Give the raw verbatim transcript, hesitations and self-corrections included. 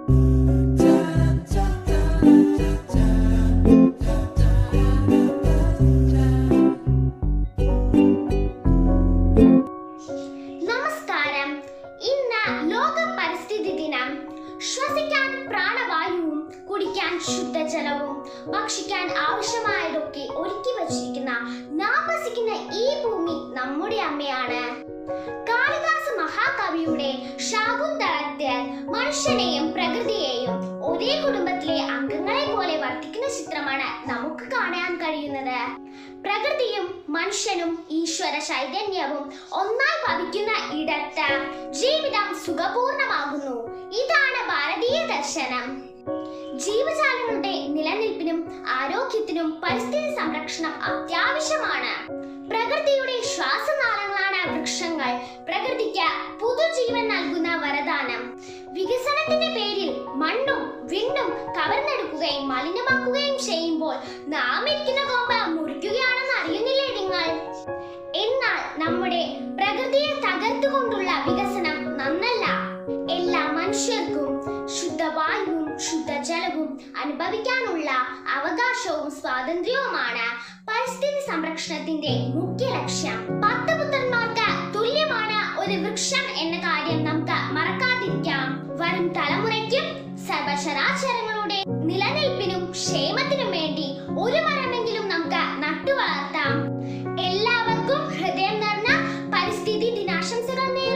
നമസ്കാരം. ഇന്ന് ലോക പരിസ്ഥിതി ദിനം. ശ്വസിക്കാൻ പ്രാണവായുവും കുടിക്കാൻ ശുദ്ധജലവും ഭക്ഷിക്കാൻ ആവശ്യമായതൊക്കെ ഒരുക്കി വച്ചിരിക്കുന്ന നാം വസിക്കുന്ന ഈ ഭൂമി നമ്മുടെ അമ്മയാണ്. കാളിദാസ മഹാകവിയുടെ ശാകുന്തളത്തിൽ മനുഷ്യനെയും പ്രകൃതിയെയും ഒരേ കുടുംബത്തിലെ അംഗങ്ങളെ പോലെ വർത്തിക്കുന്ന ചിത്രമാണ് നമുക്ക് കാണാൻ കഴിയുന്നത്. പ്രകൃതിയും മനുഷ്യനും ഈശ്വര ചൈതന്യവും ഒന്നായി ഭവിക്കുന്ന ഇടത്ത് ജീവിതം സുഖപൂർണമാകുന്നു. ഇതാണ് ഭാരതീയ ദർശനം. ജീവജാലങ്ങളുടെ നിലനിൽപ്പിനും ആരോഗ്യത്തിനും പരിസ്ഥിതി സംരക്ഷണം അത്യാവശ്യമാണ്. പ്രകൃതിയുടെ ശ്വാസനാളങ്ങളാണ് വൃക്ഷങ്ങൾ. പ്രകൃതിക്ക് പുതുജീവൻ നൽകുന്ന വരദാനം. വികസനത്തിന്റെ പേരിൽ മണ്ണും വിണ്ണും കവർന്നെടുക്കുകയും മലിനമാക്കുകയും ചെയ്യുമ്പോൾ നാം ഇരിക്കുന്ന കൊമ്പ് മുറിക്കുകയാണെന്ന് അറിയുന്നില്ലേ നിങ്ങൾ? എന്നാൽ നമ്മുടെ പ്രകൃതിയെ തകർത്തുകൊണ്ടുള്ള വികസനം നന്നല്ല. എല്ലാ മനുഷ്യർക്കും ശുദ്ധവായുവും ശുദ്ധജലവും അനുഭവിക്കാനുള്ള അവകാശവും സ്വാതന്ത്ര്യവുമാണ് പരിസ്ഥിതി സംരക്ഷണത്തിന്റെ മുഖ്യ ലക്ഷ്യം. പത്ത് പുത്രന്മാർക്ക് തുല്യമാണ് ഒരു വൃക്ഷം എന്ന കാര്യം നമുക്ക് മറക്കാതിരിക്കാം. വരും തലമുറയ്ക്കും സർവചരാചരങ്ങളുടെ നിലനിൽപ്പിനും ക്ഷേമത്തിനും വേണ്ടി ഒരു മരമെങ്കിലും നമുക്ക് നട്ടുവളർത്താം. എല്ലാവർക്കും ഹൃദയം നിറഞ്ഞ പരിസ്ഥിതി ദിനാശംസകൾ.